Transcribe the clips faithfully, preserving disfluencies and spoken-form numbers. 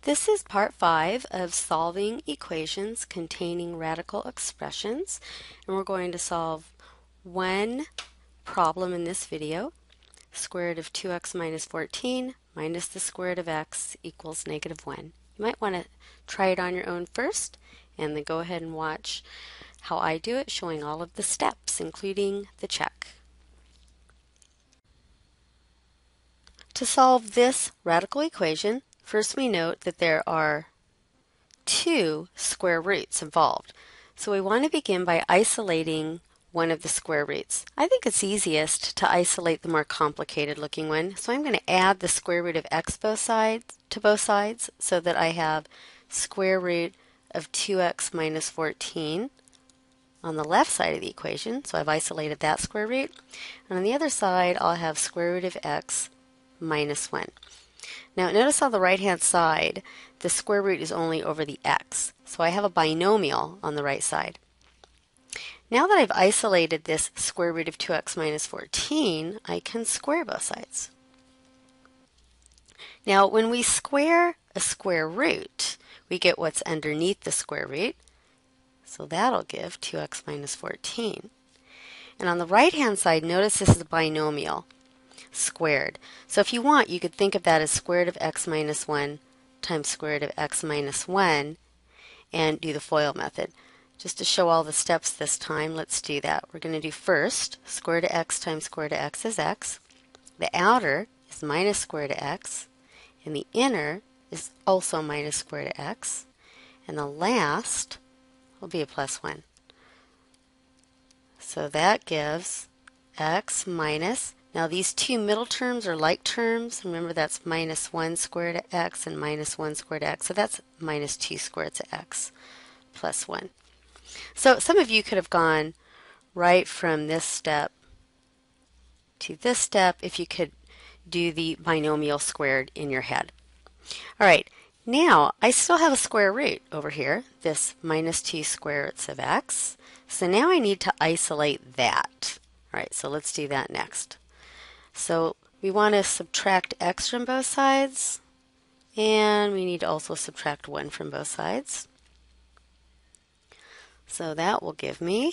This is part five of solving equations containing radical expressions, and we're going to solve one problem in this video. Square root of two x minus fourteen minus the square root of x equals negative one. You might want to try it on your own first and then go ahead and watch how I do it, showing all of the steps, including the check. To solve this radical equation, first we note that there are two square roots involved. So we want to begin by isolating one of the square roots. I think it's easiest to isolate the more complicated looking one. So I'm going to add the square root of x both sides to both sides so that I have square root of two x minus fourteen on the left side of the equation. So I've isolated that square root. And on the other side I'll have square root of x minus one. Now notice on the right hand side the square root is only over the x, so I have a binomial on the right side. Now that I've isolated this square root of two x minus fourteen, I can square both sides. Now when we square a square root, we get what's underneath the square root, so that'll give two x minus fourteen. And on the right hand side, notice this is a binomial squared. So if you want, you could think of that as square root of x minus one times square root of x minus one and do the FOIL method. Just to show all the steps this time, let's do that. We're going to do first square root of x times square root of x is x. The outer is minus square root of x, and the inner is also minus square root of x, and the last will be a plus one. So that gives x minus, now these two middle terms are like terms. Remember that's minus one square root of x and minus one square root of x. So that's minus two square roots of x plus one. So some of you could have gone right from this step to this step if you could do the binomial squared in your head. All right, now I still have a square root over here, this minus two square roots of x. So now I need to isolate that. All right, so let's do that next. So we want to subtract x from both sides, and we need to also subtract one from both sides. So that will give me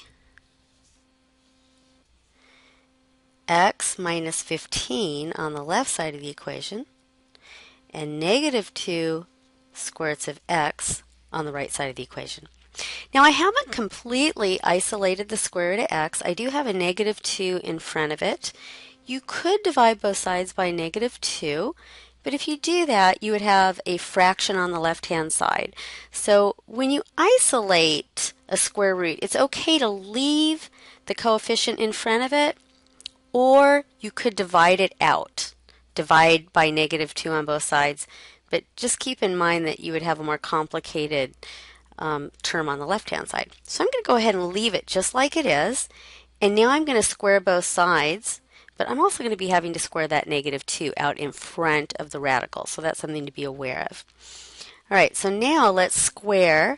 x minus fifteen on the left side of the equation and negative two square roots of x on the right side of the equation. Now I haven't completely isolated the square root of x. I do have a negative two in front of it. You could divide both sides by negative two, but if you do that, you would have a fraction on the left-hand side. So when you isolate a square root, it's okay to leave the coefficient in front of it, or you could divide it out. Divide by negative two on both sides, but just keep in mind that you would have a more complicated um, term on the left-hand side. So I'm going to go ahead and leave it just like it is, and now I'm going to square both sides. But I'm also going to be having to square that negative two out in front of the radical, so that's something to be aware of. All right, so now let's square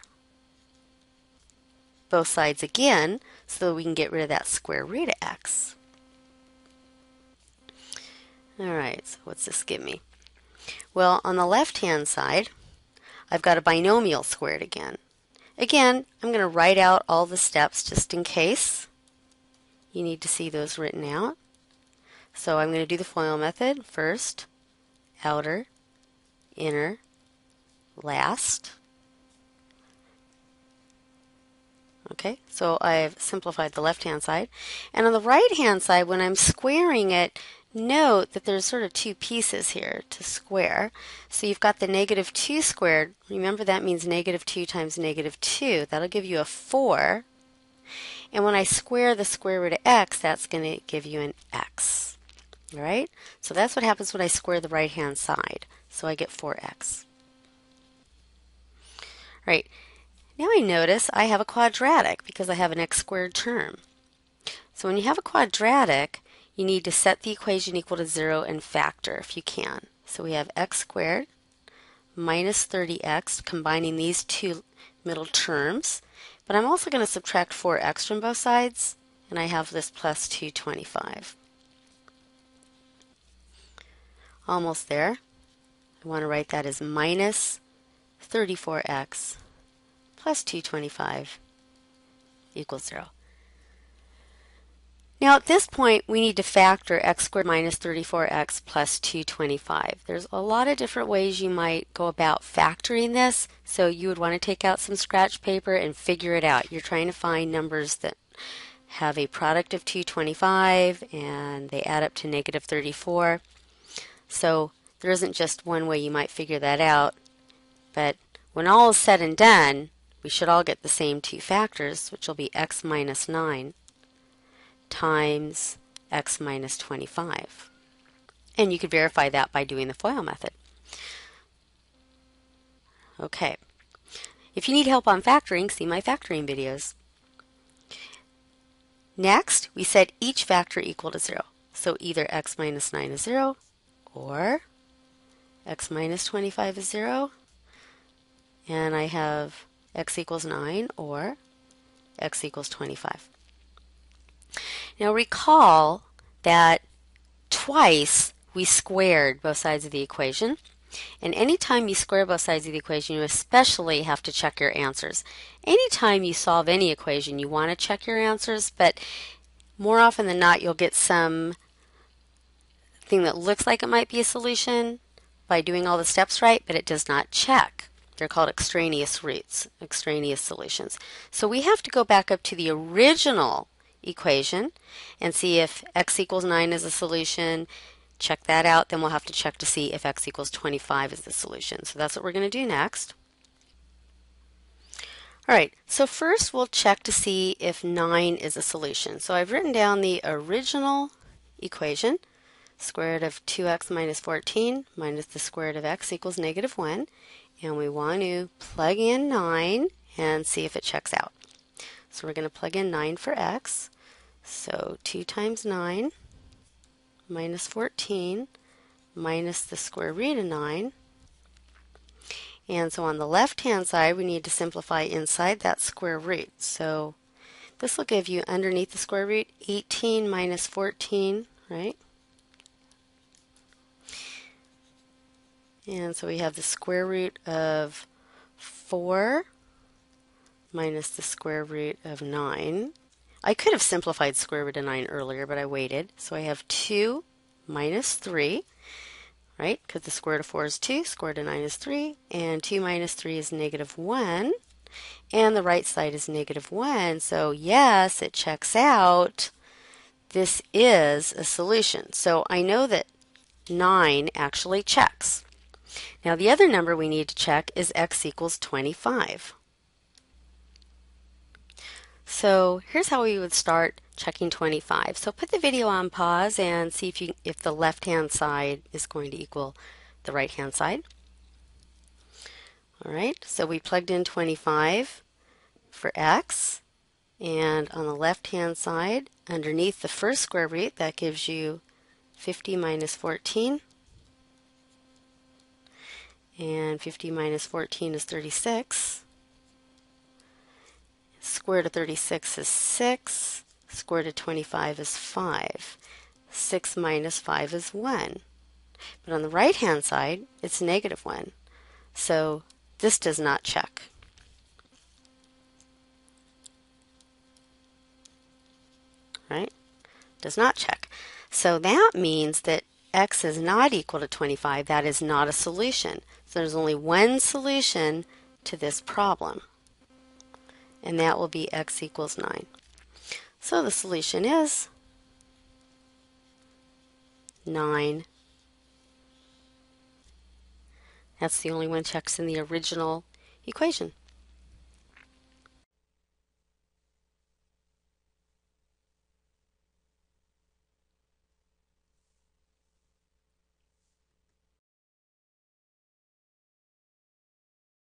both sides again so that we can get rid of that square root of x. All right, so what's this give me? Well, on the left-hand side, I've got a binomial squared again. Again, I'm going to write out all the steps just in case you need to see those written out. So I'm going to do the FOIL method first, outer, inner, last. Okay, so I've simplified the left-hand side. And on the right-hand side, when I'm squaring it, note that there's sort of two pieces here to square. So you've got the negative two squared. Remember that means negative two times negative two. That'll give you a four. And when I square the square root of x, that's going to give you an x. All right, so that's what happens when I square the right-hand side. So I get four x. All right, now I notice I have a quadratic because I have an x squared term. So when you have a quadratic, you need to set the equation equal to zero and factor if you can. So we have x squared minus thirty x, combining these two middle terms. But I'm also going to subtract four x from both sides, and I have this plus two hundred twenty-five. Almost there. I want to write that as minus thirty-four x plus two hundred twenty-five equals zero. Now at this point we need to factor x squared minus thirty-four x plus two hundred twenty-five. There's a lot of different ways you might go about factoring this, so you would want to take out some scratch paper and figure it out. You're trying to find numbers that have a product of two hundred twenty-five and they add up to negative thirty-four. So there isn't just one way you might figure that out, but when all is said and done, we should all get the same two factors, which will be x minus nine times x minus twenty-five. And you could verify that by doing the FOIL method. Okay. If you need help on factoring, see my factoring videos. Next, we set each factor equal to zero. So either x minus nine is zero, or x minus twenty-five is zero, and I have x equals nine, or x equals twenty-five. Now recall that twice we squared both sides of the equation, and anytime you square both sides of the equation, you especially have to check your answers. Anytime you solve any equation, you want to check your answers, but more often than not, you'll get some thing that looks like it might be a solution by doing all the steps right, but it does not check. They're called extraneous roots, extraneous solutions. So we have to go back up to the original equation and see if x equals nine is a solution. Check that out. Then we'll have to check to see if x equals twenty-five is the solution. So that's what we're going to do next. All right, so first we'll check to see if nine is a solution. So I've written down the original equation, square root of two x minus fourteen minus the square root of x equals negative one. And we want to plug in nine and see if it checks out. So we're going to plug in nine for x. So two times nine minus fourteen minus the square root of nine. And so on the left-hand side, we need to simplify inside that square root. So this will give you underneath the square root eighteen minus fourteen, right? And so we have the square root of four minus the square root of nine. I could have simplified square root of nine earlier, but I waited. So I have two minus three, right? Because the square root of four is two, square root of nine is three, and two minus three is negative one. And the right side is negative one. So yes, it checks out. This is a solution. So I know that nine actually checks. Now the other number we need to check is x equals twenty-five. So here's how we would start checking twenty-five. So put the video on pause and see if you if the left-hand side is going to equal the right-hand side. All right, so we plugged in twenty-five for x, and on the left-hand side, underneath the first square root, that gives you fifty minus fourteen. And fifty minus fourteen is thirty-six. Square root of thirty-six is six. Square root of twenty-five is five. six minus five is one. But on the right-hand side, it's negative one. So this does not check. Right? Does not check. So that means that x is not equal to twenty-five. That is not a solution. So there's only one solution to this problem, and that will be x equals nine. So the solution is nine. That's the only one checks in the original equation.